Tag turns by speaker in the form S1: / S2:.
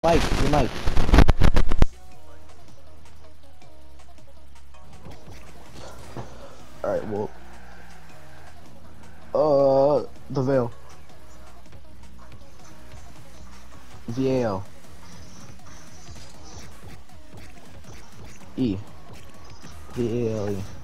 S1: Mike, your mic. Alright, well. The Veil. VAL. E. VALE.